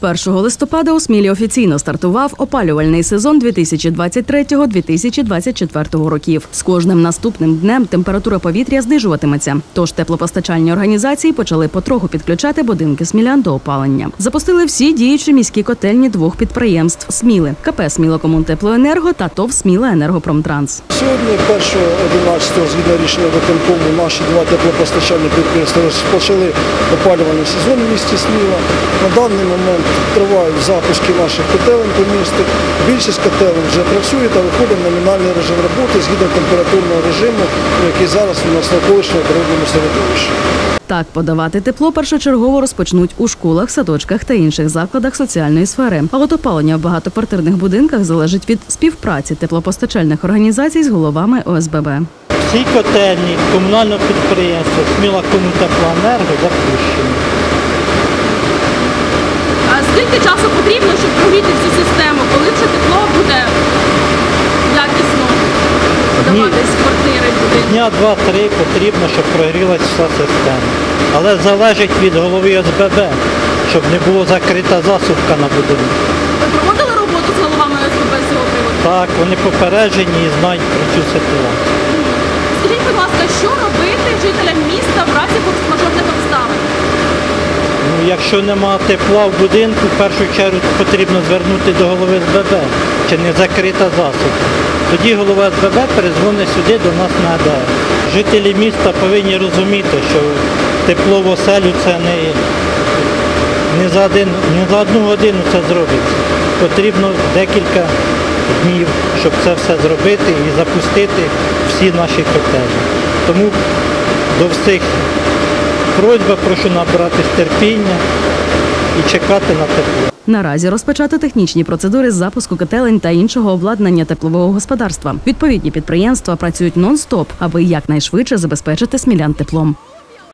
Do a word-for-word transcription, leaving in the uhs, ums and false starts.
першого листопада у Смілі офіційно стартував опалювальний сезон дві тисячі двадцять третього - дві тисячі двадцять четвертого років. З кожним наступним днем температура повітря знижуватиметься. Тож теплопостачальні організації почали потроху підключати будинки смілян до опалення. Запустили всі діючі міські котельні двох підприємств Сміли – КП «Смілокомунтеплоенерго» та ТОВ «Сміла Енергопромтранс». Сьогодні, першого одинадцятого, згідно рішення виконкому, наші два теплопостачальні підприємства розпочали опалювальний сезон в місті Сміла. На даний момент тривають запуски наших котелень по місту. Більшість котелень вже працює та виходить в номінальний режим роботи згідно температурного режиму, який зараз у нас навколишньому природному середовищі. Так, подавати тепло першочергово розпочнуть у школах, садочках та інших закладах соціальної сфери. А от опалення в багатоквартирних будинках залежить від співпраці теплопостачальних організацій з головами О С Б Б. Всі котельні комунального підприємства «Смілокомунтеплоенерго» запущені. А скільки часу потрібно, щоб прогріти всю систему? Коли вже тепло буде якісно подаватись в квартири? Дня два-три потрібно, щоб прогрілася вся система. Але залежить від голови О С Б Б, щоб не було закрита засувка на будинку. Ви проводили роботу з головами О С Б Б з цього приводу? Так, вони попереджені і знають про цю ситуацію. Скажіть, будь ласка, що робити жителям міста в разі форс-мажорних обставин? Ну, якщо немає тепла в будинку, в першу чергу потрібно звернути до голови О С Б Б, чи не закрита засувка. Тоді голова О С Б Б перезвонить сюди до нас на А Д С. Жителі міста повинні розуміти, що тепло в оселю це не, не, за один, не за одну годину це зробиться. Потрібно декілька днів, щоб це все зробити і запустити всі наші котельні. Тому до всіх просьба, прошу набратись терпіння і чекати на тепло. Наразі розпочато технічні процедури з запуску котелень та іншого обладнання теплового господарства. Відповідні підприємства працюють нон-стоп, аби якнайшвидше забезпечити смілян теплом.